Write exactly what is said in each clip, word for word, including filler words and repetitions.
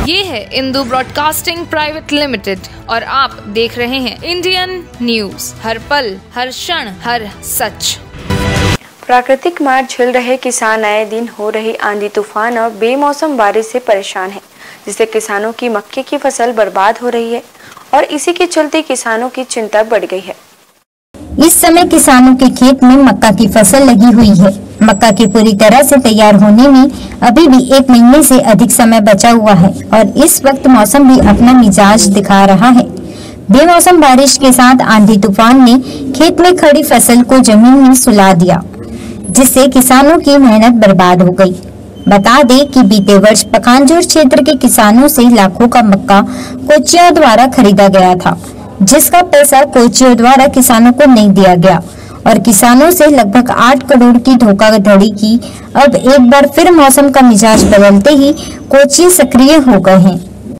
ये है Indu broadcasting private limited और आप देख रहे हैं इंडियन न्यूज, हर पल हर क्षण हर सच। प्राकृतिक मार झेल रहे किसान आए दिन हो रही आंधी तूफान और बेमौसम बारिश से परेशान हैं, जिससे किसानों की मक्के की फसल बर्बाद हो रही है और इसी के चलते किसानों की चिंता बढ़ गई है। इस समय किसानों के खेत में मक्का की फसल लगी हुई है। मक्का की पूरी तरह से तैयार होने में अभी भी एक महीने से अधिक समय बचा हुआ है और इस वक्त मौसम भी अपना मिजाज दिखा रहा है। बेमौसम बारिश के साथ आंधी तूफान ने खेत में खड़ी फसल को जमीन में सुला दिया, जिससे किसानों की मेहनत बर्बाद हो गई। बता दें कि बीते वर्ष पखानजोर क्षेत्र के किसानों से लाखों का मक्का कोचियों द्वारा खरीदा गया था, जिसका पैसा कोचियों द्वारा किसानों को नहीं दिया गया और किसानों से लगभग आठ करोड़ की धोखाधड़ी की। अब एक बार फिर मौसम का मिजाज बदलते ही कोची सक्रिय हो गए हैं।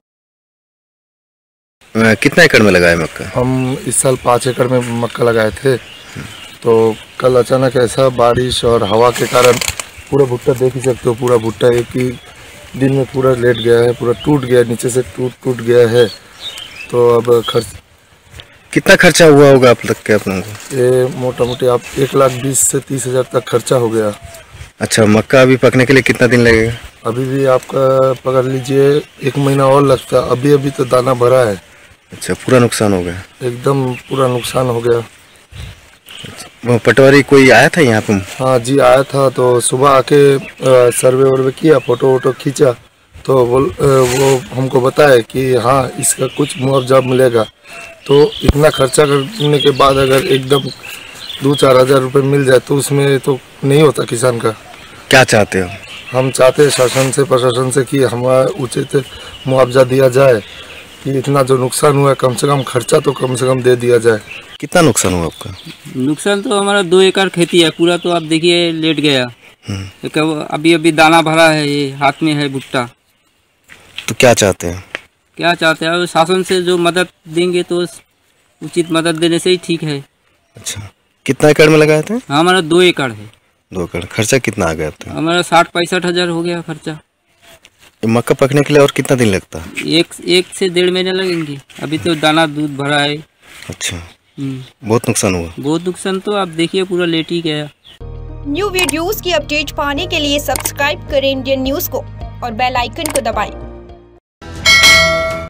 कितना एकड़ में लगाए मक्का? हम इस साल पाँच एकड़ में मक्का लगाए थे, तो कल अचानक ऐसा बारिश और हवा के कारण पूरा भुट्टा देख ही सकते हो, पूरा भुट्टा एक ही दिन में पूरा लेट गया है, पूरा टूट गया, नीचे से टूट टूट गया है। तो अब खर्च कितना खर्चा हुआ होगा आप तक के अपनों को? ये मोटा मोटी आप एक लाख बीस से तीस हजार तक खर्चा हो गया। अच्छा, मक्का अभी पकने के लिए कितना दिन लगेगा? अभी भी आपका पकड़ लीजिए एक महीना और लगता है। अभी अभी तो दाना भरा है। अच्छा, पूरा नुकसान हो गया? एकदम पूरा नुकसान हो गया। वो पटवारी कोई आया था यहाँ पे? हाँ जी, आया था। तो सुबह आके सर्वे वर्वे किया, फोटो वोटो खींचा, तो बोल वो हमको बताया कि हाँ इसका कुछ मुआवजा मिलेगा। तो इतना खर्चा करने के बाद अगर एकदम दो चार हजार रुपये मिल जाए तो उसमें तो नहीं होता किसान का। क्या चाहते हो? हम चाहते हैं शासन से, प्रशासन से कि हमारा उचित मुआवजा दिया जाए, कि इतना जो नुकसान हुआ कम से कम खर्चा तो कम से कम दे दिया जाए। कितना नुकसान हुआ आपका? नुकसान तो हमारा दो एकड़ खेती है, पूरा तो आप देखिए लेट गया। अभी अभी दाना भरा है, ये हाथ में है भुट्टा। तो क्या चाहते हैं? क्या चाहते हैं शासन से जो मदद देंगे तो उचित मदद देने से ही ठीक है। अच्छा, कितना एकड़ में लगाए थे? हमारा दो एकड़ है। दो एकड़ खर्चा कितना आ गया था? हमारा साठ पैंसठ हजार हो गया खर्चा। मक्का पकने के लिए और कितना दिन लगता है? एक एक से डेढ़ महीने लगेंगे। अभी तो दाना दूध भरा है। अच्छा, बहुत नुकसान हुआ? बहुत नुकसान तो आप देखिए पूरा लेट ही गया। न्यू वीडियोस की अपडेट पाने के लिए सब्सक्राइब करें इंडियन न्यूज को और बेल आइकन को दबाएं।